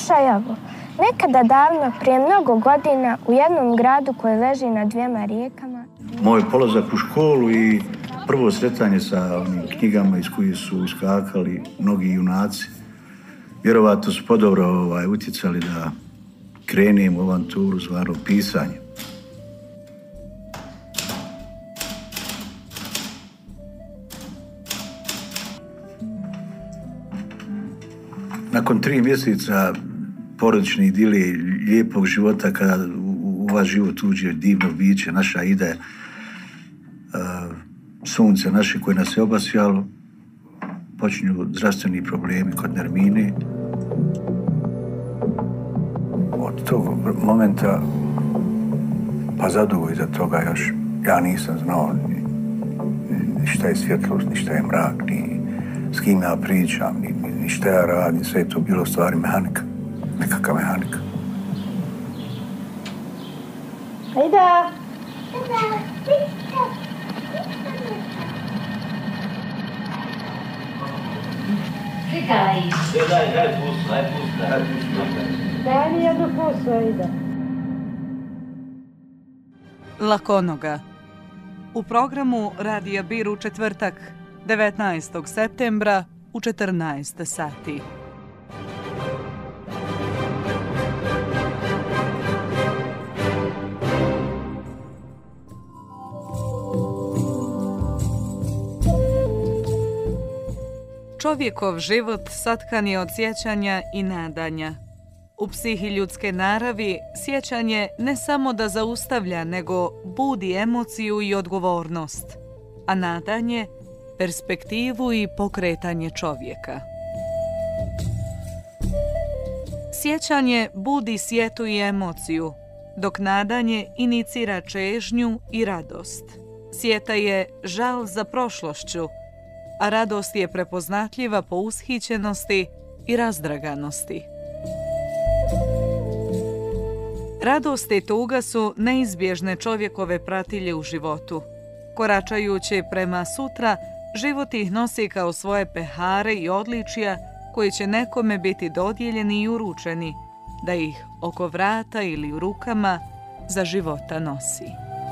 Slušaj ovo. Nekada davno, prije mnogo godina, u jednom gradu koji leži na 2 rijekama... Moj polazak u školu i prvo sretanje sa onim knjigama iz kojih su iskakali mnogi junaci, vjerovatno su podobro utjecali da krenem u avanturu zvano pisanje. Nakon 3 mjeseca porodične idile, lijepog života, kada u vaš život uđe divno biće, naša ide, sunce naše koje nas je obasjalo, počinju zdravstveni problemi kod Nermine. Od tog momenta, pa zadugo iza toga još, ja nisam znao ni šta je svjetlost, ni šta je mrak, ni s kim ja pričam, ni šta ja radim, sve je to bilo stvari mehanika, nekakva mehanika. Ajde! Daj pustu. Daj mi jednu pustu, ajde. Lakonoga. U programu Radija Bir u četvrtak, 19. septembra u 14 sati. Čovjekov život satkan je od sjećanja i nadanja. U psihi ljudske naravi sjećanje ne samo da zaustavlja, nego budi emociju i odgovornost, a nadanje perspektivu i pokretanje čovjeka. Sjećanje budi sjetu i emociju, dok nadanje inicira čežnju i radost. Sjeta je žal za prošlošću, a radost je prepoznatljiva po ushićenosti i razdraganosti. Radost i tuga su neizbježne čovjekove pratilje u životu. Koračajući prema sutra, život ih nosi kao svoje pehare i odličja koji će nekome biti dodijeljeni i uručeni, da ih oko vrata ili u rukama za života nosi.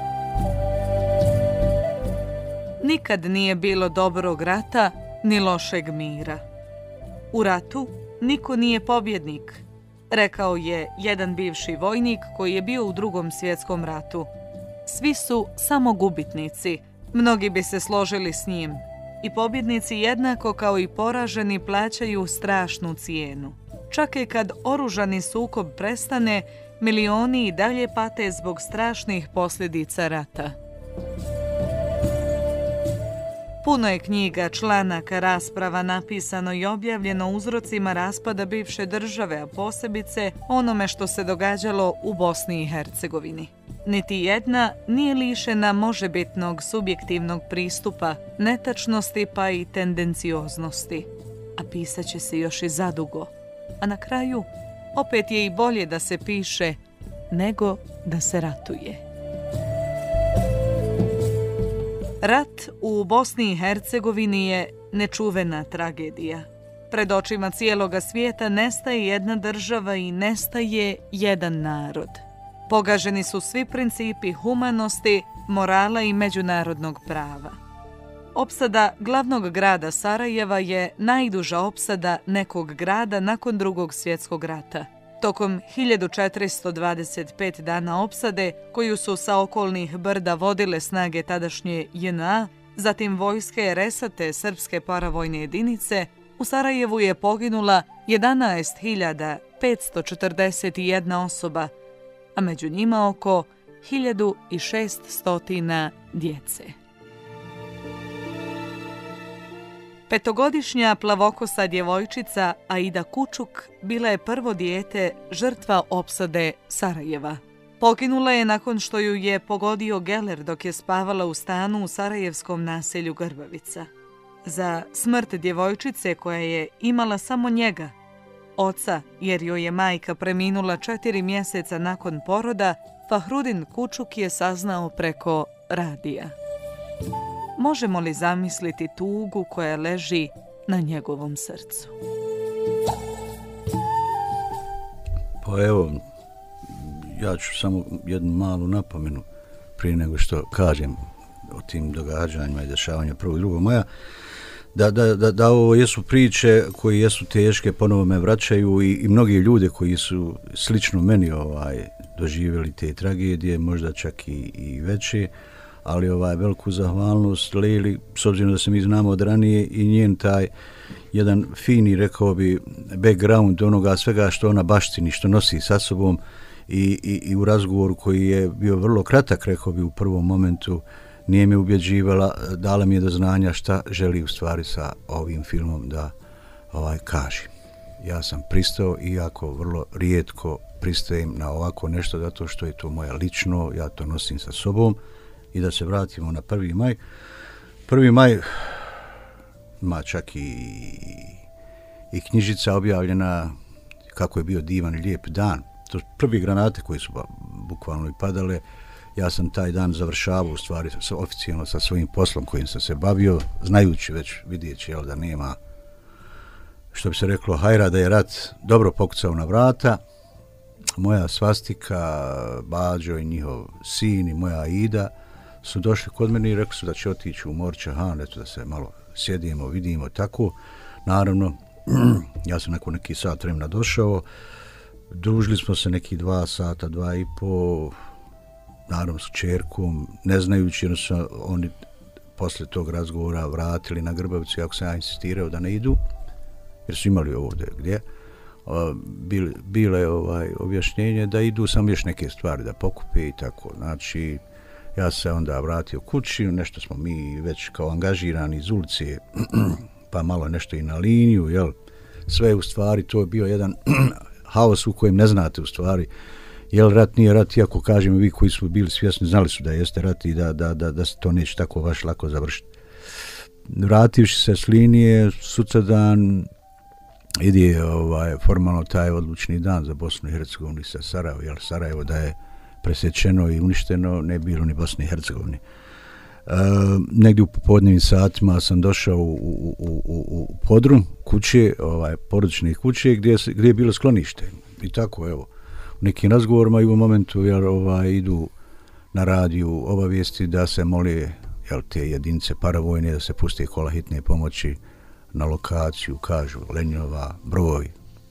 Nikad nije bilo dobrog rata ni lošeg mira. U ratu niko nije pobjednik, rekao je jedan bivši vojnik koji je bio u Drugom svjetskom ratu. Svi su samo gubitnici, mnogi bi se složili s njim. I pobjednici jednako kao i poraženi plaćaju strašnu cijenu. Čak i kad oružani sukob prestane, milioni i dalje pate zbog strašnih posljedica rata. Puno je knjiga, članaka, rasprava napisano i objavljeno o uzrocima raspada bivše države, a posebice onome što se događalo u Bosni i Hercegovini. Niti jedna nije lišena možebitnog subjektivnog pristupa, netačnosti pa i tendencioznosti. A pisat će se još i zadugo. A na kraju, opet je i bolje da se piše nego da se ratuje. Rat u Bosni i Hercegovini je nečuvena tragedija. Pred očima cijeloga svijeta nestaje jedna država i nestaje jedan narod. Pogaženi su svi principi humanosti, morala i međunarodnog prava. Opsada glavnog grada Sarajeva je najduža opsada nekog grada nakon Drugog svjetskog rata. Tokom 1425 dana opsade, koju su sa okolnih brda vodile snage tadašnje JNA, zatim vojske RS-a te srpske paravojne jedinice, u Sarajevu je poginula 11.541 osoba, a među njima oko 1600 djece. Petogodišnja plavokosa djevojčica Aida Kučuk bila je prvo dijete žrtva opsade Sarajeva. Poginula je nakon što ju je pogodio geler dok je spavala u stanu u sarajevskom naselju Grbavica. Za smrt djevojčice koja je imala samo njega, oca jer joj je majka preminula 4 mjeseca nakon poroda, Fahrudin Kučuk je saznao preko radija. Možemo li zamisliti tugu koja leži na njegovom srcu? Pa evo, ja ću samo jednu malu napomenu prije nego što kažem o tim događanjima i dešavanju 1. i 2. maja, da ovo jesu priče koje jesu teške, ponovo me vraćaju i mnogi ljude koji su slično meni doživjeli te tragedije, možda čak i veće, ali veliku zahvalnost Lejli, s obzirom da se mi znamo od ranije i njen taj jedan fini, rekao bi, background onoga svega što ona baštini, što nosi sa sobom i u razgovoru koji je bio vrlo kratak, rekao bi u prvom momentu, nije me ubjeđivala, dala mi je do znanja šta želi u stvari sa ovim filmom da kaže. Ja sam pristao, iako vrlo rijetko pristajem na ovako nešto, zato što je to moje lično, ja to nosim sa sobom. I da se vratimo na 1. maj. 1. maj ima čak i knjižica objavljena kako je bio divan i lijep dan. To su prvi granate koji su bukvalno i padale. Ja sam taj dan završavao u stvari oficijalno sa svojim poslom kojim sam se bavio, znajući već, vidjeći da nema, što bi se reklo, hajra, da je rat dobro pokucao na vrata. Moja svastika, Bađo i njihov sin i moja Ida su došli kod mene i rekli su da će otići u Morčahan, eto da se malo sjedimo, vidimo tako. Naravno, ja sam nakon neki sat vremena došao, družili smo se neki 2 sata, 2,5, naravno s kćerkom, ne znajući, jer su oni posle tog razgovora vratili na Grbavicu, ako sam ja insistirao da ne idu, jer su imali ovdje gdje. Bilo je objašnjenje da idu samo još neke stvari da pokupe i tako. Znači, ja se onda vratio kući, nešto smo mi već kao angažirani iz ulice, pa malo nešto i na liniju, jel? Sve u stvari, to je bio jedan haos u kojem ne znate u stvari, jel rat nije rat, iako kažem vi koji su bili svjesni, znali su da jeste rat i da se to neće tako baš lako završiti. Vrativši se s linije, sutradan ide formalno taj odlučni dan za Bosnu i Hercegovinu sa Sarajevo, jer Sarajevo da je presječeno i uništeno, ne bilo ni Bosne i Hercegovine. Negdje u popodnevnim satima sam došao u podrum kuće, porodične kuće, gdje je bilo sklonište. I tako, evo, u nekim razgovorima i u momentu jer idu na radiju obavijesti da se moli te jedinice paravojne da se puste kola hitne pomoći na lokaciju, kažu Lenjova, Broj.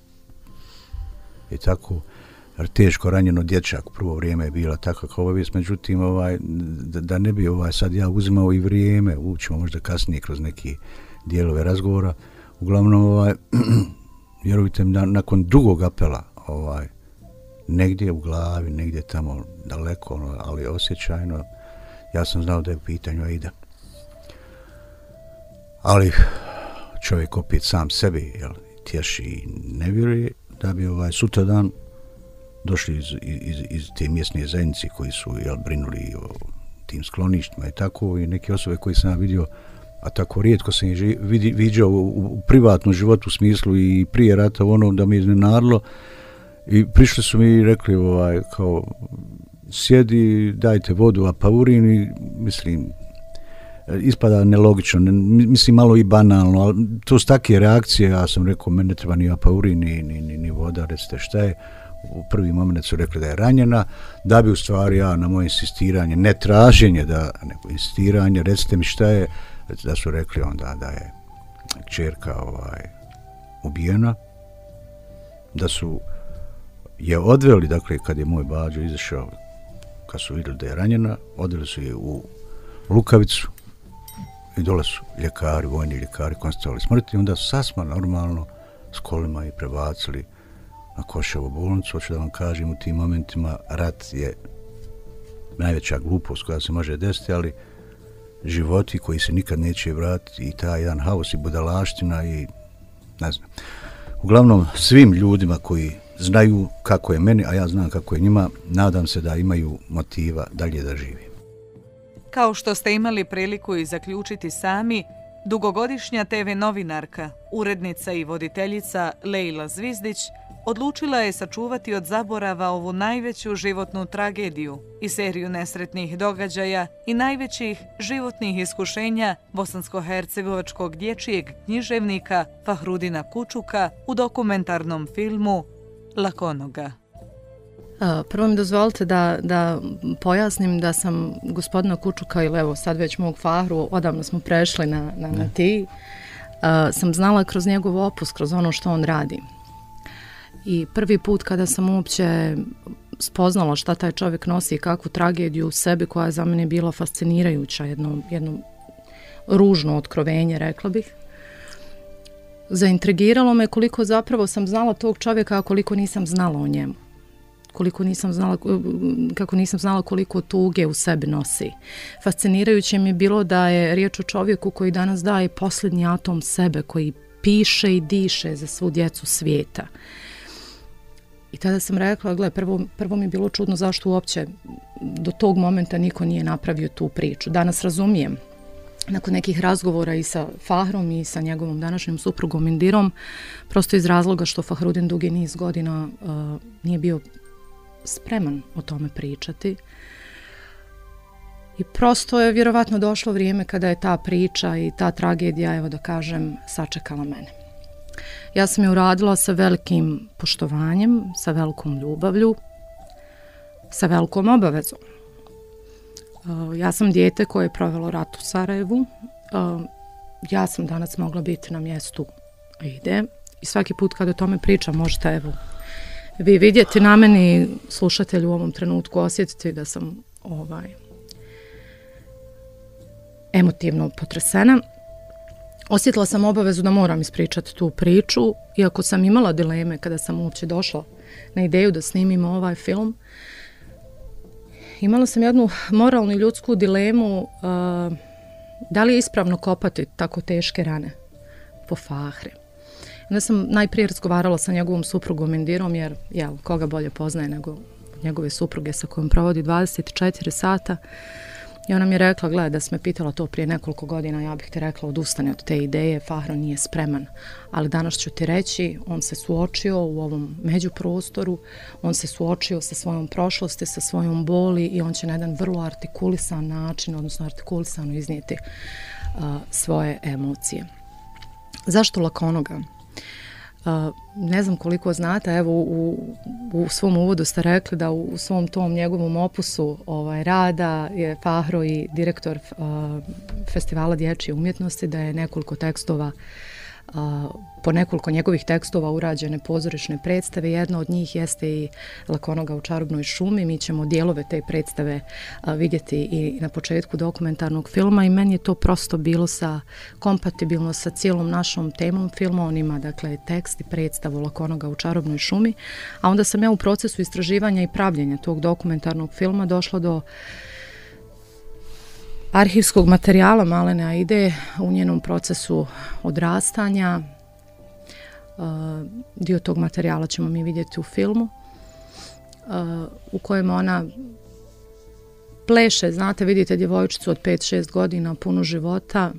I tako, teško ranjeno dječak u prvo vrijeme je bila takva obavijest, međutim, da ne bi sad ja uzimao i vrijeme, učimo možda kasnije kroz neki dijelove razgovora, uglavnom, vjerujte mi, nakon drugog apela, negdje u glavi, negdje tamo daleko, ali osjećajno, ja sam znao da je u pitanju Aida. Ali čovjek opet sam sebi tješi i ne vjeruje da bi sutradan došli iz te mjesne zajednice koji su brinuli o tim skloništima i tako, i neke osobe koje sam vidio, a tako rijetko sam ih viđao u privatnom životu u smislu i prije rata da me iznenadilo, i prišli su mi i rekli kao sjedi, dajte vodu, apaurin, i mislim, ispada nelogično, mislim malo i banalno, ali to su takve reakcije. Ja sam rekao, meni ne treba ni apaurin, ni voda, recite šta je. U prvi moment su rekli da je ranjena, da bi u stvari ja na moje insistiranje, ne traženje, nego insistiranje, recite mi šta je, da su rekli onda da je kćerka ubijena, da su je odveli, dakle, kad je moj Bađo izašao, kad su vidjeli da je ranjena, odveli su je u Lukavicu i dole su ljekari, vojni ljekari konstatovali smrt i onda su sasma normalno s kolima i prebacili na Koševu bolnicu. Hoću da vam kažem, u tim momentima rat je najveća glupost koja se može desiti, ali životi koji se nikad neće vratiti i taj jedan haos i budalaština i ne znam. Uglavnom, svim ljudima koji znaju kako je meni, a ja znam kako je njima, nadam se da imaju motiva dalje da živi. Kao što ste imali priliku i zaključiti sami, dugogodišnja TV novinarka, urednica i voditeljica Lejla Zvizdić odlučila je sačuvati od zaborava ovu najveću životnu tragediju i seriju nesretnih događaja i najvećih životnih iskušenja bosansko-hercegovačkog dječjeg književnika Fahrudina Kučuka u dokumentarnom filmu Lakonoga. Prvo mi dozvolite da pojasnim da sam gospodina Kučuka, ili evo sad već mog Fahru, odavno smo prešli na ti, sam znala kroz njegov opus, kroz ono što on radi. I prvi put kada sam uopće spoznala šta taj čovjek nosi i kakvu tragediju u sebi, koja je za mene bila fascinirajuća, jedno ružno otkrovenje, rekla bih. Zaintrigiralo me koliko zapravo sam znala tog čovjeka, a koliko nisam znala o njemu. Kako nisam znala koliko tuge u sebi nosi. Fascinirajuće mi je bilo da je riječ o čovjeku koji danas daje posljednji atom sebe, koji piše i diše za svu djecu svijeta. I tada sam rekla, gle, prvo mi je bilo čudno zašto uopće do tog momenta niko nije napravio tu priču. Danas razumijem, nakon nekih razgovora i sa Fahrom i sa njegovom današnjim suprugom Indirom, prosto iz razloga što Fahrudin dugi niz godina nije bio spreman o tome pričati. I prosto je vjerovatno došlo vrijeme kada je ta priča i ta tragedija, evo da kažem, sačekala mene. Ja sam je uradila sa velikim poštovanjem, sa velikom ljubavlju, sa velikom obavezom. Ja sam dijete koje je provelo rat u Sarajevu. Ja sam danas mogla biti na mjestu Aide i svaki put kada o tome pričam možete, evo, vi vidjeti na meni, slušatelji u ovom trenutku osjetiti da sam emotivno potresena. Osjetila sam obavezu da moram ispričati tu priču, iako sam imala dileme kada sam uopće došla na ideju da snimimo ovaj film. Imala sam jednu moralnu i ljudsku dilemu da li je ispravno kopati tako teške rane po Fahri. Onda sam najprije razgovarala sa njegovom suprugom Indirom, jer koga bolje poznaje nego njegove supruge sa kojom provodi 24 sata. I ona mi je rekla, gledaj, da si me pitala to prije nekoliko godina, ja bih ti rekla odustane od te ideje, Fahro nije spreman. Ali danas ću ti reći, on se suočio u ovom međuprostoru, on se suočio sa svojom prošlosti, sa svojom boli i on će na jedan vrlo artikulisan način, odnosno artikulisano iznijeti svoje emocije. Zašto Lakonoga? Ne znam koliko znate, evo u svom uvodu ste rekli da u svom tom njegovom opusu rada je Fahro i direktor Festivala dječje umjetnosti, da je nekoliko tekstova, po nekoliko njegovih tekstova urađene pozorišne predstave. Jedna od njih jeste i Lakonoga u čarobnoj šumi. Mi ćemo dijelove te predstave vidjeti i na početku dokumentarnog filma i meni je to prosto bilo kompatibilno sa cijelom našom temom filma. On ima, dakle, tekst i predstavu Lakonoga u čarobnoj šumi, a onda sam ja u procesu istraživanja i pravljenja tog dokumentarnog filma došla do arhivskog materijala Malene Aide u njenom procesu odrastanja. Dio tog materijala ćemo mi vidjeti u filmu, u kojem ona pleše, znate, vidite djevojčicu od 5-6 godina, puno života,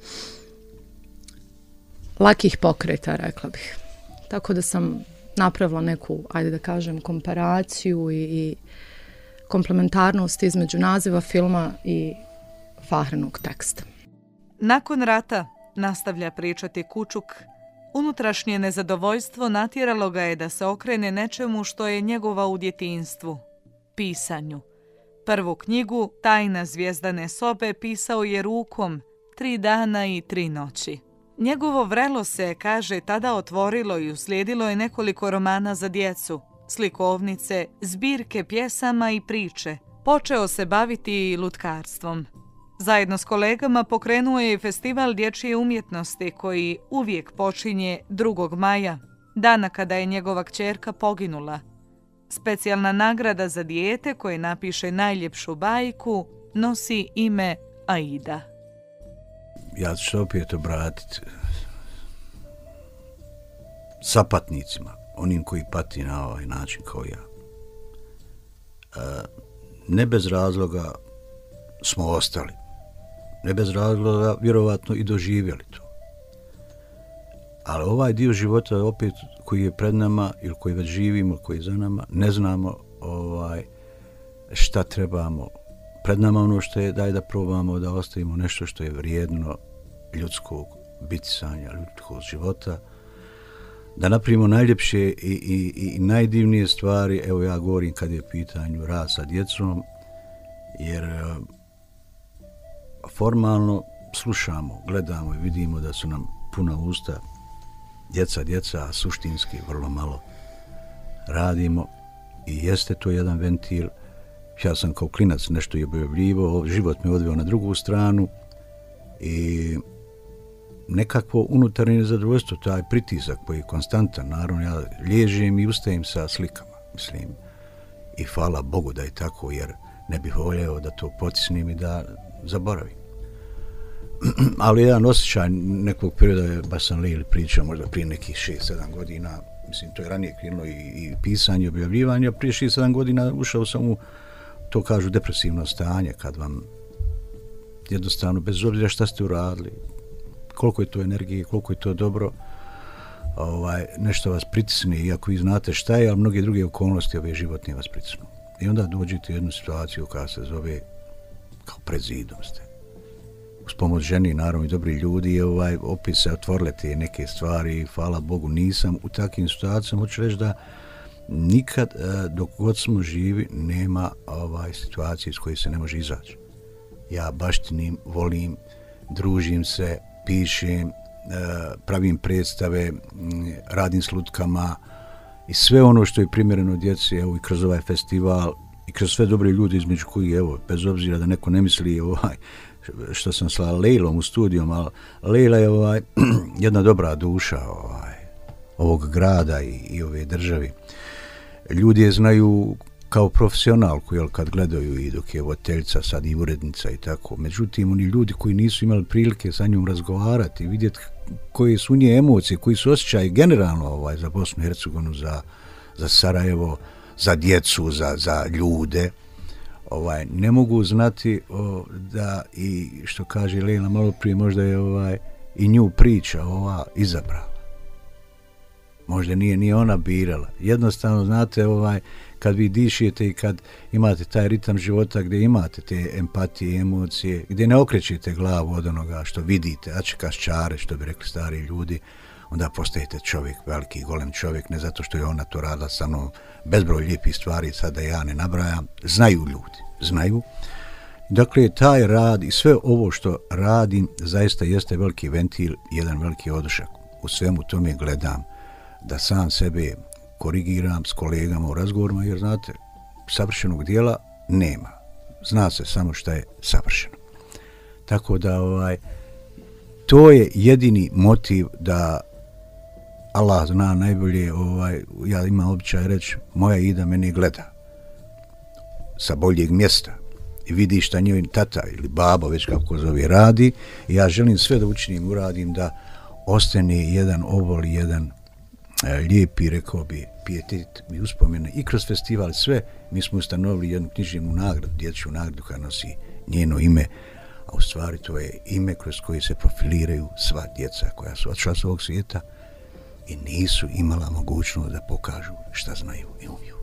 lakih pokreta, rekla bih. Tako da sam napravila neku, ajde da kažem, komparaciju i komplementarnost između naziva filma i Fahrinog teksta. Nakon rata, nastavlja pričati Kučuk, unutrašnje nezadovoljstvo natjeralo ga je da se okrene nečemu što je njegova u djetinjstvu, pisanju. Prvu knjigu, Tajna zvijezdane sobe, pisao je rukom 3 dana i 3 noći. Njegovo vrelo se, kaže, tada otvorilo i uslijedilo je nekoliko romana za djecu, slikovnice, zbirke pjesama i priče. Počeo se baviti i lutkarstvom. Zajedno s kolegama pokrenuo je festival dječje umjetnosti koji uvijek počinje 2. maja, dana kada je njegova kćerka poginula. Specijalna nagrada za dijete koje napiše najljepšu bajku nosi ime Aida. Ja ću se opet obratiti sapatnicima, onim koji pati na ovaj način kao ja. Ne bez razloga smo ostali. Ne bez razloga vjerovatno i doživjeli to. Ali ovaj dio života opet koji je pred nama ili koji već živimo, koji je za nama, ne znamo šta trebamo. Pred nama ono što je, daj da probamo da ostavimo nešto što je vrijedno ljudskog bitisanja, ljudskog života. da napravimo najljepše i najdivnije stvari. Evo ja govorim kad je pitanju rad sa djecom, jer formalno slušamo, gledamo i vidimo da su nam puna usta djeca, a suštinski vrlo malo radimo i jeste to jedan ventil. Ja sam kao klinac nešto je objavljivao, život me odveo na drugu stranu i nekakvo unutarnje zadovoljstvo, taj pritisak koji je konstantan, naravno ja liježem i ustajem sa slikama, mislim, i hvala Bogu da je tako, jer ne bih voljeo da to potisnem i da zaboravim. Ali jedan osjećaj nekog perioda, baš sam Lejli pričao možda prije nekih 6-7 godina, mislim to je ranije krenulo i pisanje, i objavljivanje, a prije 6-7 godina ušao sam u, to kažu, depresivno stanje, kad vam jednostavno, bez obzira šta ste uradili, koliko je to energije, koliko je to dobro, nešto vas pritisne, iako vi znate šta je, ali mnoge druge okolnosti ove životne vas pritisnu. I onda dođete u jednu situaciju koja se zove kao pred zidom ste. Uz pomoć ženi, naravno i dobri ljudi, opet se otvorile te neke stvari i hvala Bogu nisam u takvim situacijama. Hoću reći da nikad dok god smo živi nema situacije iz koje se ne može izaći. Ja baštinim, volim, družim se, pišem, pravim predstave, radim s lutkama i sve ono što je primjereno djeci, evo i kroz ovaj festival i kroz sve dobre ljudi između koji, evo, bez obzira da neko ne misli što sam sa Lejlom u studijom, ali Lejla je jedna dobra duša ovog grada i ove državi. Ljudi je znaju kao profesionalku, jel, kad gledaju i dok je voditeljica, sad i urednica i tako. Međutim, oni ljudi koji nisu imali prilike sa njom razgovarati, vidjeti koje su nje emocije, koji su osjećaji generalno za Bosnu i Hercegovinu, za Sarajevo, za djecu, za ljude, ne mogu znati da, i što kaže Lejla malo prije, možda je i nju priča izabrala. Možda nije ona birala. Jednostavno, znate, kad vi dišete i kad imate taj ritam života gdje imate te empatije, emocije, gdje ne okrećete glavu od onoga što vidite, a čekaš čare, što bi rekli stari ljudi, onda postajete čovjek, veliki, golem čovjek, ne zato što je ona to radila sa mnom, bezbroj lijepih stvari, sad da ja ne nabrajam, znaju ljudi, znaju. Dakle, taj rad i sve ovo što radim zaista jeste veliki ventil, jedan veliki odušak. U svemu tome gledam da sam sebe korigiram s kolegama u razgovorima, jer znate, savršenog dijela nema. Zna se samo šta je savršeno. Tako da to je jedini motiv da Allah zna najbolje, ja imam običaj reći, moja Ida mene gleda sa boljeg mjesta i vidi šta njoj tata ili babo, već kako zove, radi, i ja želim sve da učinim, uradim da ostane jedan obol, jedan lijepi, rekao bi, pijetet i uspomene i kroz festival sve. Mi smo ustanovili jednu književnu nagradu, dječju nagradu koja nosi njeno ime, a u stvari to je ime kroz koje se profiliraju sva djeca koja su otišla s ovog svijeta i nisu imala mogućnost da pokažu šta znaju i umiju.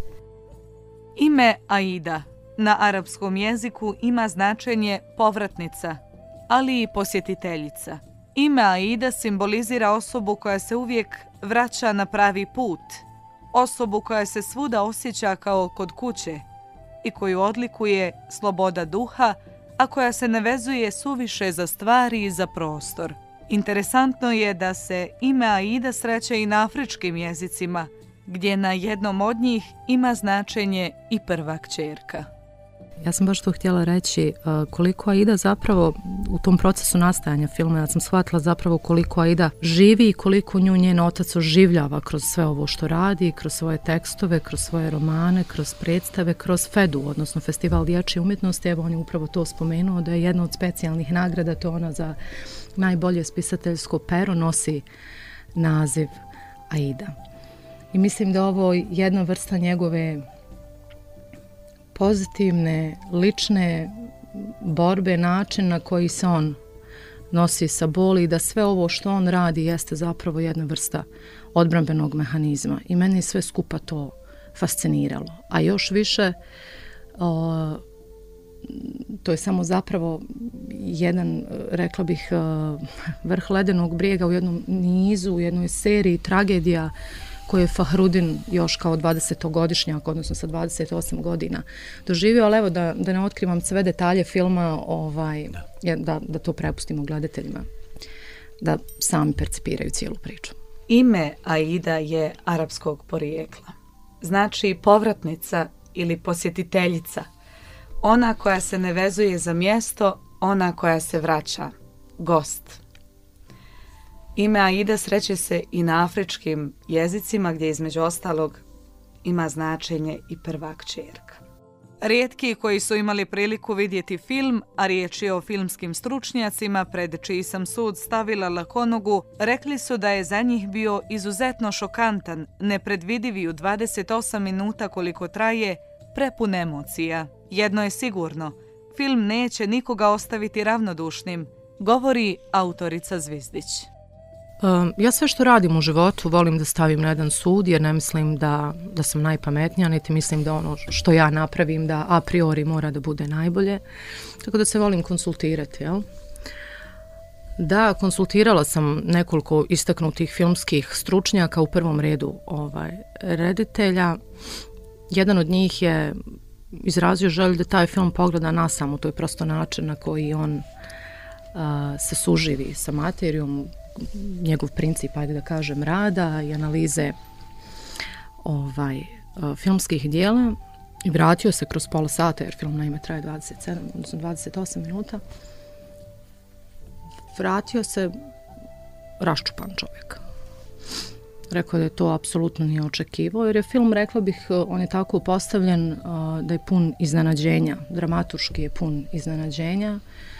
Ime Aida na arapskom jeziku ima značenje povratnica, ali i posjetiteljica. Ime Aida simbolizira osobu koja se uvijek vraća na pravi put, osobu koja se svuda osjeća kao kod kuće i koju odlikuje sloboda duha, a koja se ne vezuje suviše za stvari i za prostor. Interesantno je da se ime Aida sreće i na afričkim jezicima, gdje na jednom od njih ima značenje i prva kćerka. Ja sam baš to htjela reći, koliko Aida zapravo u tom procesu nastajanja filma, ja sam shvatila zapravo koliko Aida živi i koliko nju njen otac oživljava kroz sve ovo što radi, kroz svoje tekstove, kroz svoje romane, kroz predstave, kroz FEDU, odnosno Festival dječje umjetnosti. Evo, on je upravo to spomenuo da je jedna od specijalnih nagrada, to ona za najbolje spisateljsko pero nosi naziv Aida. I mislim da ovo je jedna vrsta njegove pozitivne, lične borbe, način na koji se on nosi sa boli, da sve ovo što on radi jeste zapravo jedna vrsta odbrambenog mehanizma. I meni je sve skupa to fasciniralo. A još više, to je samo zapravo jedan, rekla bih, vrh ledenog brijega u jednom nizu, u jednoj seriji tragedija koje je Fahrudin još kao 20-godišnjak, odnosno sa 28 godina doživio, ali evo da ne otkrivam sve detalje filma, da to prepustimo gledateljima, da sami percipiraju cijelu priču. Ime Aida je arapskog porijekla. Znači povratnica ili posjetiteljica. Ona koja se ne vezuje za mjesto, ona koja se vraća. Gost. Ime Aida sreće se i na afričkim jezicima gdje između ostalog ima značenje i prva kćerka. Rijetki koji su imali priliku vidjeti film, a riječ je o filmskim stručnjacima pred čiji sam sud stavila lakonogu, rekli su da je za njih bio izuzetno šokantan, nepredvidivi u 28 minuta koliko traje, prepun emocija. Jedno je sigurno, film neće nikoga ostaviti ravnodušnim, govori autorica Zvizdić. Ja sve što radim u životu volim da stavim na jedan sud, jer ne mislim da sam najpametnija, niti mislim da ono što ja napravim da a priori mora da bude najbolje. Tako da se volim konsultirati, jel? Da, konsultirala sam nekoliko istaknutih filmskih stručnjaka, u prvom redu reditelja. Jedan od njih je izrazio želju da taj film pogleda nasamo, to je prosto način na koji on se suživi sa materijom, njegov princip, ajde da kažem, rada i analize filmskih dijela, i vratio se kroz pola sata, jer film naime traje 28 minuta. Vratio se raščupan čovjek. Rekao da je to apsolutno nije očekivao, jer je film, rekla bih, on je tako postavljen da je pun iznenađenja, dramaturški je pun iznenađenja.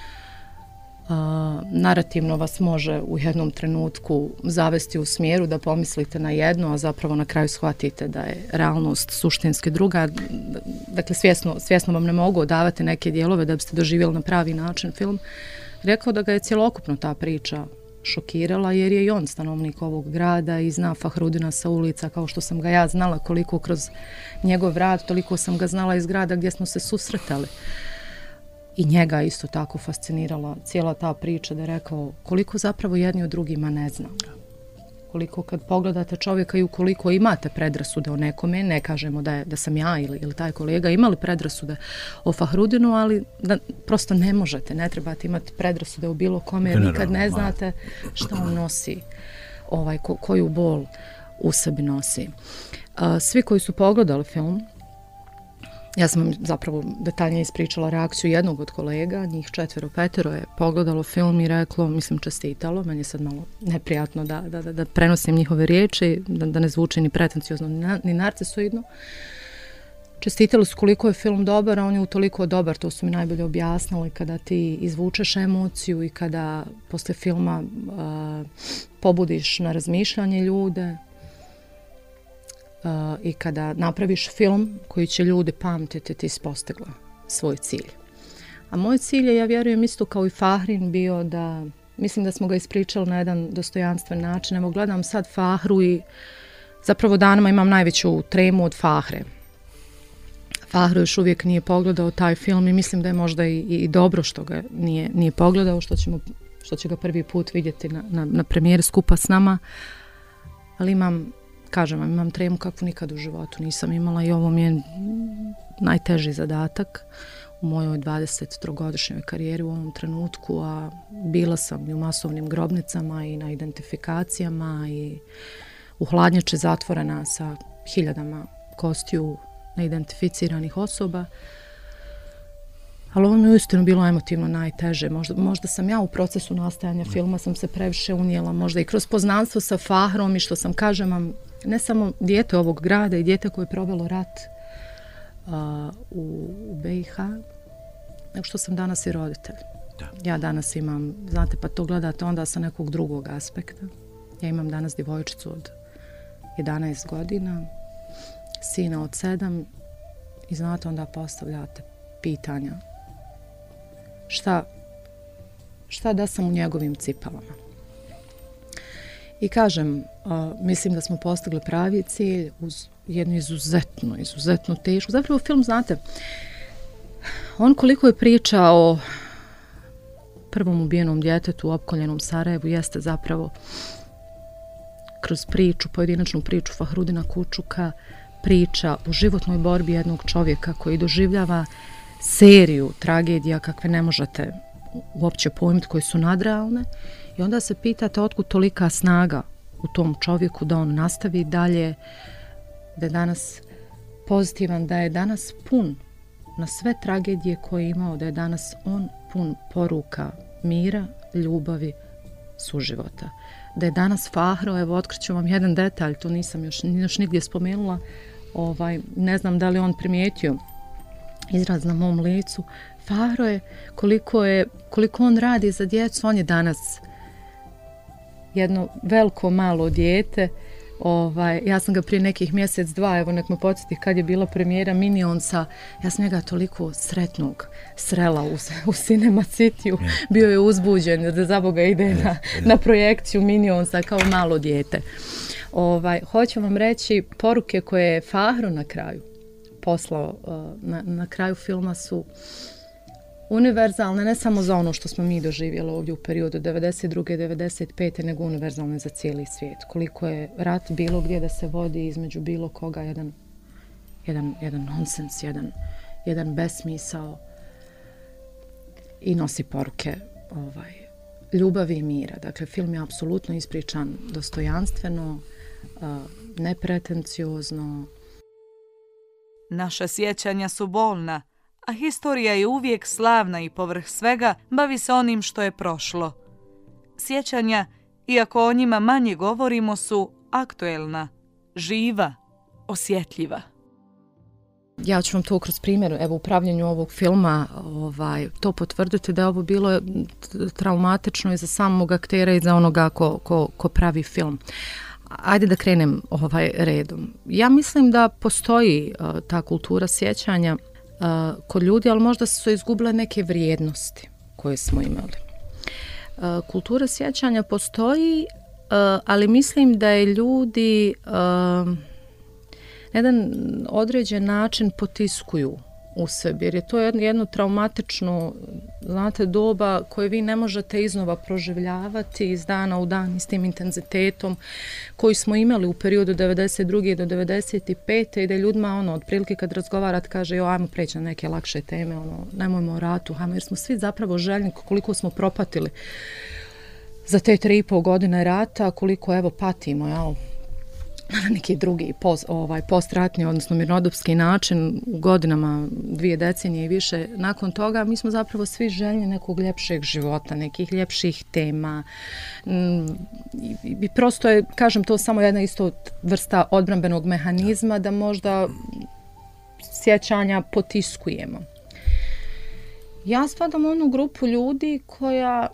Narativno vas može u jednom trenutku zavesti u smjeru da pomislite na jedno, a zapravo na kraju shvatite da je realnost suštinski druga. Dakle, svjesno vam ne mogu odavati neke dijelove da biste doživjeli na pravi način film. Rekao da ga je cjelokupno ta priča šokirala, jer je i on stanovnik ovog grada i zna Fahrudina sa ulica kao što sam ga ja znala, koliko kroz njegov rad, toliko sam ga znala iz grada gdje smo se susretali. I njega isto tako fascinirala cijela ta priča, da je rekao koliko zapravo jedni od drugima ne zna. Koliko kad pogledate čovjeka i ukoliko imate predrasude o nekome, ne kažemo da sam ja ili taj kolega imali predrasude o Fahrudinu, ali da prosto ne možete, ne trebate imati predrasude o bilo kome, jer nikad ne znate šta on nosi, koju bol u sebi nosi. Svi koji su pogledali film, ja sam zapravo detaljnije ispričala reakciju jednog od kolega, njih 4-5 je pogledalo film i reklo, mislim čestitalo, meni je sad malo neprijatno da prenosim njihove riječi, da ne zvuči ni pretenciozno ni narcisoidno. Čestitali su koliko je film dobar, a on je utoliko dobar, to su mi najbolje objasnili, kada ti izvučeš emociju i kada posle filma pobudiš na razmišljanje ljude, i kada napraviš film koji će ljudi pamtiti, ti si postigla svoj cilj. A moj cilj je, ja vjerujem isto kao i Fahrin, bio da, mislim da smo ga ispričali na jedan dostojanstven način. Evo gledam sad Fahru i zapravo danima imam najveću tremu od Fahre. Fahru još uvijek nije pogledao taj film i mislim da je možda i dobro što ga nije pogledao, što će ga prvi put vidjeti na premijeri skupa s nama. Ali imam tremu kakvu nikad u životu nisam imala i ovo mi je najteži zadatak u mojoj 23-godišnjoj karijeri u ovom trenutku, a bila sam i u masovnim grobnicama i na identifikacijama i u hladnjači zatvorena sa hiljadama kostiju neidentificiranih osoba. Ali ovo mi je uistinu bilo emotivno najteže. Možda sam ja u procesu nastajanja filma sam se previše unijela, možda i kroz poznanstvo sa Fahrom i što sam, kažem, ne samo dijete ovog grada i dijete koje je provelo rat u BiH, nego što sam danas i roditelj. Da. Ja danas imam, znate, pa to gledate onda sa nekog drugog aspekta. Ja imam danas djevojčicu od 11 godina, sina od 7 i znate, onda postavljate pitanja. Šta da sam u njegovim cipelama? I kažem, mislim da smo postigli pravi cilj uz jednu izuzetno tešku. Zapravo film, znate, on koliko je priča o prvom ubijenom djetetu u opkoljenom Sarajevu jeste zapravo kroz priču, pojedinačnu priču Fahrudina Kučuka, priča o životnoj borbi jednog čovjeka koji doživljava seriju tragedija kakve ne možete uopće pojmiti, koje su nadrealne, i onda se pitate otkud tolika snaga u tom čovjeku da on nastavi dalje, da je danas pozitivan, da je danas pun na sve tragedije koje je imao, da je danas on pun poruka mira, ljubavi, suživota. Da je danas Fahro, evo otkriću vam jedan detalj, to nisam još nigdje spomenula, ne znam da li on primijetio izraz na mom licu. Fahro je, koliko on radi za djecu, on je danas jedno veliko malo dijete. Ja sam ga prije nekih mjesec, dva, evo nek me podsjeti kad je bila premijera Minionsa, ja sam njega toliko sretnog srela u Cinema Cityu, bio je uzbuđen da za Boga ide na projekciju Minionsa kao malo dijete. Hoću vam reći, poruke koje je Fahro na kraju poslao, na kraju filma su univerzalne, ne samo za ono što smo mi doživjeli ovdje u periodu 92. 95. nego univerzalne za cijeli svijet. Koliko je rat bilo gdje da se vodi između bilo koga jedan nonsens, jedan besmisao i nosi poruke ljubavi i mira. Dakle, film je apsolutno ispričan dostojanstveno, nepretenciozno. Naša sjećanja su bolna, a historija je uvijek slavna i povrh svega bavi se onim što je prošlo. Sjećanja, iako o njima manje govorimo, su aktuelna, živa, osjetljiva. Ja ću vam to kroz primjer, evo u pravljenju ovog filma, to potvrditi da je ovo bilo traumatično i za samog aktera i za onoga ko pravi film. Ajde da krenem redom. Ja mislim da postoji ta kultura sjećanja kod ljudi, ali možda su izgubile neke vrijednosti koje smo imali. Kultura sjećanja postoji, ali mislim da je ljudi na jedan određen način potiskuju u sebi, jer je to jedno traumatično, znate, doba koje vi ne možete iznova proživljavati iz dana u dan i s tim intenzitetom koji smo imali u periodu 92. do 95. i da ljudima, otprilike kad razgovarate, kaže, ajmo preći na neke lakše teme, nemojmo o ratu, jer smo svi zapravo željni koliko smo propatili za te 3,5 godine rata, koliko, evo, patimo, jel? Na neki drugi postratni, odnosno mirnodopski način u godinama 2 decenije i više. Nakon toga mi smo zapravo svi željni nekog ljepšeg života, nekih ljepših tema. I prosto je, kažem, to samo jedna isto vrsta odbrambenog mehanizma da možda sjećanja potiskujemo. Ja spadam u onu grupu ljudi koja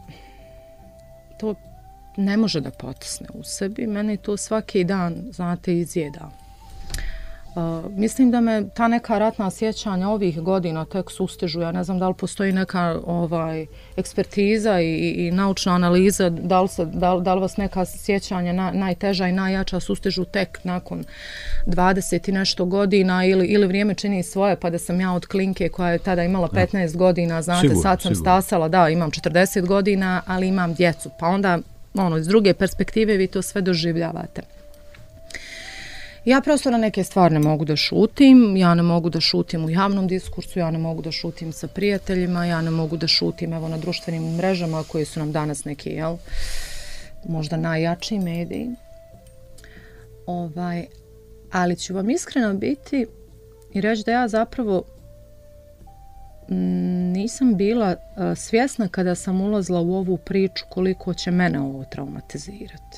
to ne može da potisne u sebi. Mene to svaki dan, znate, izjeda. Mislim da me ta neka ratna sjećanja ovih godina tek sustižu. Ja ne znam da li postoji neka ekspertiza i naučna analiza, da li vas neka sjećanja najteža i najjača sustižu tek nakon 20 i nešto godina ili vrijeme čini svoje, pa da sam ja od klinke koja je tada imala 15 godina, znate, sad sam stasala, da, imam 40 godina, ali imam djecu. Pa onda iz druge perspektive vi to sve doživljavate. Ja prosto na neke stvari ne mogu da šutim, ja ne mogu da šutim u javnom diskursu, ja ne mogu da šutim sa prijateljima, ja ne mogu da šutim na društvenim mrežama koji su nam danas neki, možda najjači mediji. Ali ću vam iskreno biti i reći da ja zapravo nisam bila svjesna kada sam ulazila u ovu priču koliko će mene ovo traumatizirati.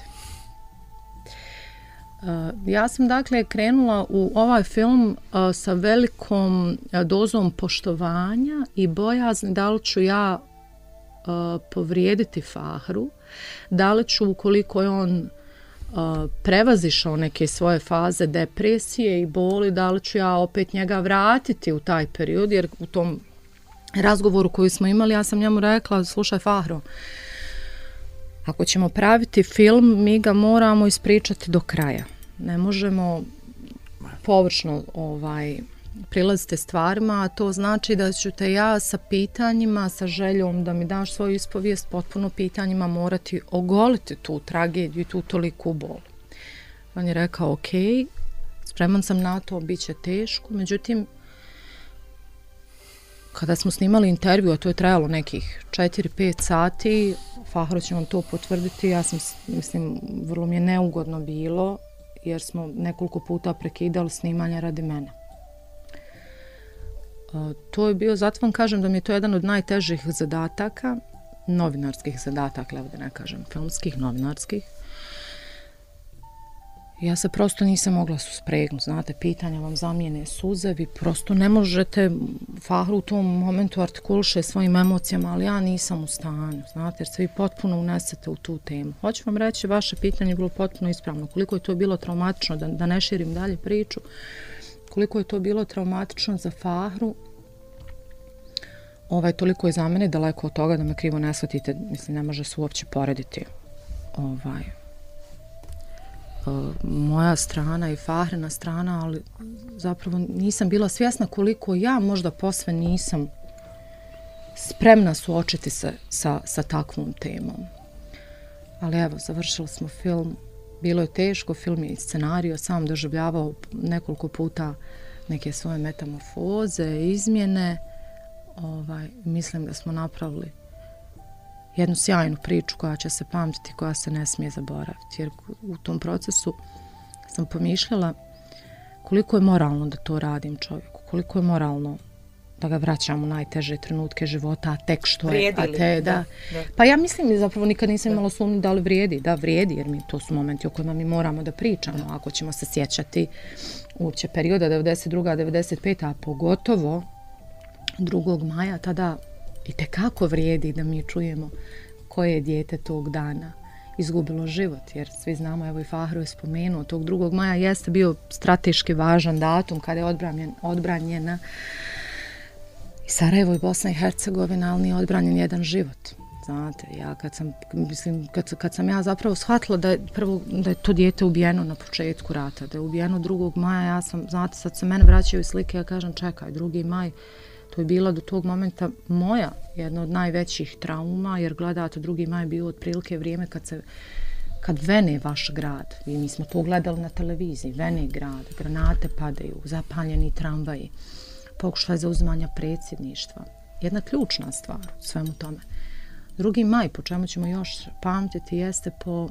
Ja sam dakle krenula u ovaj film sa velikom dozom poštovanja i bojazni da li ću ja povrijediti Fahru, da li ću, ukoliko je on prevazišao neke svoje faze depresije i boli, da li ću ja opet njega vratiti u taj period, jer u tom razgovoru koji smo imali ja sam njemu rekla, slušaj Fahro, ako ćemo praviti film, mi ga moramo ispričati do kraja. Ne možemo površno prilazite stvarima, a to znači da ću te ja sa pitanjima, sa željom da mi daš svoju ispovijest, potpuno pitanjima morati ogoliti tu tragediju i tu toliku bol. On je rekao, ok, spreman sam na to, bit će teško, međutim, kada smo snimali intervju, a to je trajalo nekih 4-5 sati, Fahro će vam to potvrditi, ja sam, mislim, vrlo mi je neugodno bilo, jer smo nekoliko puta prekidali snimanje radi mene. To je bio, zato vam kažem da mi je to jedan od najtežih zadataka, novinarskih zadataka, evo da ne kažem filmskih, novinarskih. Ja se prosto nisam mogla suspregnuti, znate, pitanja vam zamijene suze, vi prosto ne možete, Fahru u tom momentu artikuliše svojim emocijama, ali ja nisam u stanju, znate, jer se vi potpuno unesete u tu temu. Hoću vam reći, vaše pitanje je bilo potpuno ispravno, koliko je to bilo traumatično, da ne širim dalje priču, koliko je to bilo traumatično za Fahru, toliko je za mene daleko od toga da me krivo ne shvatite, mislim, ne može se uopće porediti moja strana i Fahrina strana, ali zapravo nisam bila svjesna koliko ja možda posve nisam spremna suočiti se sa takvom temom. Ali evo, završili smo film, bilo je teško, film je i scenario, sam doživljavao nekoliko puta neke svoje metamorfoze, izmjene. Mislim da smo napravili jednu sjajnu priču koja će se pamtiti, koja se ne smije zaboraviti. Jer u tom procesu sam pomišljala koliko je moralno da to radim čovjeku, koliko je moralno da ga vraćam u najteže trenutke života, a tek što je... Da. Pa ja mislim, zapravo nikad nisam imala sumnju da li vrijedi. Da, vrijedi, jer to su momenti o kojima mi moramo da pričamo. Ako ćemo se sjećati uopće perioda 92. 95. a pogotovo 2. maja, tada itekako vrijedi da mi čujemo koje je dijete tog dana izgubilo život, jer svi znamo, evo i Fahro je spomenuo, tog 2. maja jeste bio strateški važan datum kada je odbranjena i Sarajevo i Bosna i Hercegovina, ali nije odbranjen jedan život. Znate, ja kad sam ja zapravo shvatila da je to dijete ubijeno na početku rata, da je ubijeno 2. maja, ja sam, znate, sad se mene vraćaju slike, ja kažem čekaj, 2. maj, to je bila do tog momenta moja jedna od najvećih trauma, jer gledate, 2. maj bio otprilike vrijeme kad vene vaš grad. Mi smo to gledali na televiziji, vene grad, granate padaju, zapaljeni tramvaji, pokušaj zauzimanja predsjedništva. Jedna ključna stvar u svemu tome. 2. maj, po čemu ćemo još pamtiti, jeste po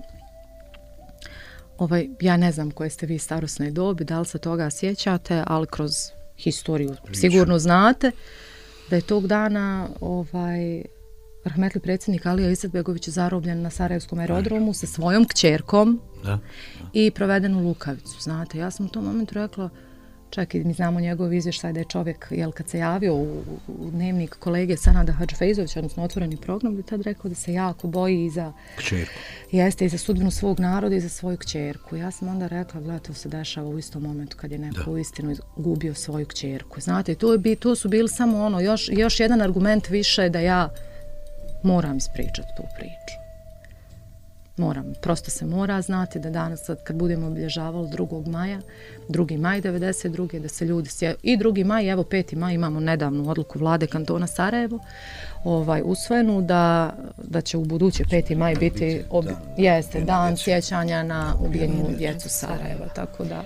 ja ne znam koje ste vi starosne dobi, da li se toga sjećate, ali kroz historiju sigurno znate da je tog dana rahmetli predsjednik Alija Izetbegović zarobljen na Sarajevskom aerodromu sa svojom kćerkom i proveden u Lukavicu. Znate, ja sam u tom momentu rekla, čekaj, mi znamo njegov izvještaj da je čovjek, kad se javio u dnevnik kolege Sanada Hadžfejzovića, odnosno Otvoreni program, bi tad rekao da se jako boji i za kćerku. Jeste, i za sudbinu svog naroda i za svoju kćerku. Ja sam onda rekla, gledaj, to se dešava u istom momentu kad je neko uistinu gubio svoju kćerku. Znate, to su bili samo još jedan argument više da ja moram ispričati tu priču. Moram, prosto se mora znati da danas kad budemo obilježavali 2. maja, 2. maj 92. da se ljudi i 2. maj, evo 5. maj imamo nedavnu odluku vlade kantona Sarajevo, usvojenu da će u buduće 5. maj biti dan sjećanja na ubijenu djecu Sarajeva, tako da...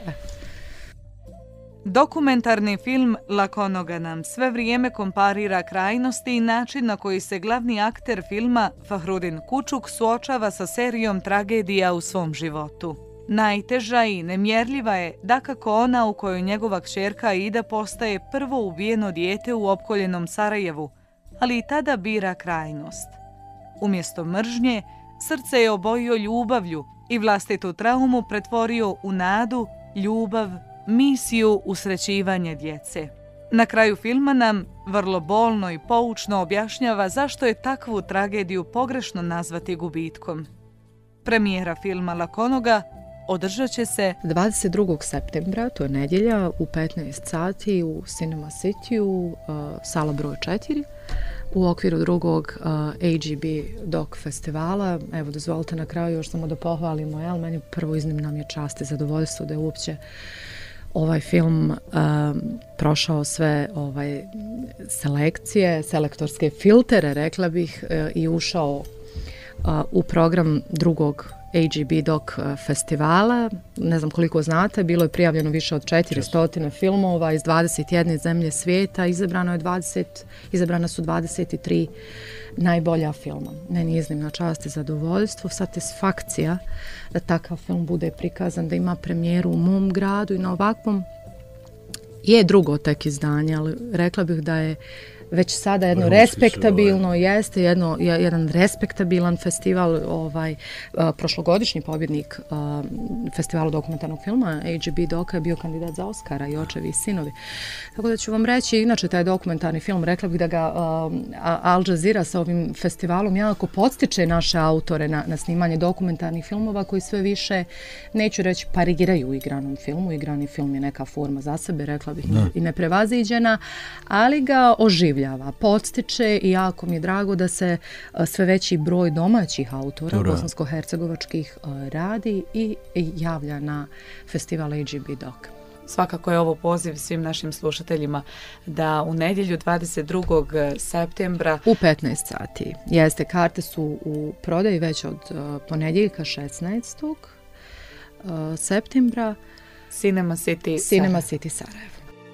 Dokumentarni film Lakonoga nam sve vrijeme komparira krajnosti i način na koji se glavni akter filma, Fahrudin Kučuk, suočava sa serijom tragedija u svom životu. Najteža i nemjerljiva je dakako ona u kojoj njegova kćerka Aida postaje prvo ubijeno dijete u opkoljenom Sarajevu, ali i tada bira krajnost. Umjesto mržnje, srce je obojio ljubavlju i vlastitu traumu pretvorio u nadu, ljubav, misiju usrećivanje djece. Na kraju filma nam vrlo bolno i poučno objašnjava zašto je takvu tragediju pogrešno nazvati gubitkom. Premijera filma Lakonoga održat će se 22. septembra, to je nedjelja, u 15 sati u Cinema City-u, sala broj 4, u okviru drugog AGB Doc festivala. Evo, dozvolite na kraju još samo da pohvalimo, meni prvo iznimna mi je čast i zadovoljstvo da je uopće ovaj film prošao sve selekcije, selektorske filtere, rekla bih, i ušao u program drugog AGB Doc festivala. Ne znam koliko znate, bilo je prijavljeno više od 400 filmova iz 21 zemlje svijeta, izabrana su 23 najbolja filma. Meni je iznimna čast i zadovoljstvo, satisfakcija da takav film bude prikazan, da ima premijeru u mom gradu i na ovakvom je drugo tek izdanje, ali rekla bih da je već sada jedno respektabilno, jeste jedan respektabilan festival, prošlogodišnji pobjednik festivalu dokumentarnog filma AGB Doc je bio kandidat za Oscara i Očevi i sinovi. Tako da ću vam reći, inače taj dokumentarni film, rekla bih da ga Al Jazeera sa ovim festivalom jako podstiče naše autore na snimanje dokumentarnih filmova koji sve više, neću reći parigiraju u igranom filmu, igrani film je neka forma za sebe, rekla bih i neprevaziđena, ali ga oživljava, podstiče i jako mi je drago da se sve veći broj domaćih autora bosansko-hercegovačkih radi i javlja na festival AGB Doc. Svakako je ovo poziv svim našim slušateljima da u nedjelju 22. septembra u 15 sati. Jeste, karte su u prodaji već od ponedjeljka 16. septembra. Cinema City Sarajevo.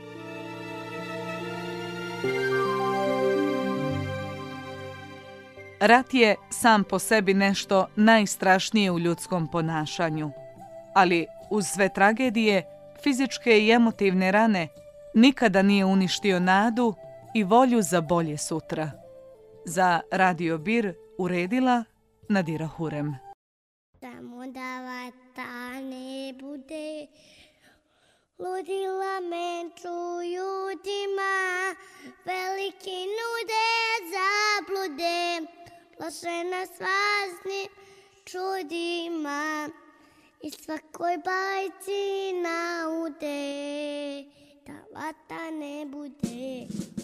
Rat je sam po sebi nešto najstrašnije u ljudskom ponašanju, ali uz sve tragedije, fizičke i emotivne rane, nikada nije uništio nadu i volju za bolje sutra. Za Radio Bir uredila Nadira Hurem. Samo da vata ne bude ludila među ljudima, veliki nude zablude, plaše nas raznim čudima i svakoj bajci naude, da vata ne bude.